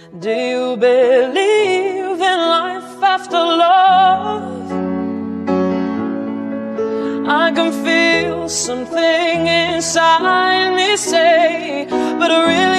Do you believe in life after love? I can feel something inside me say, but I really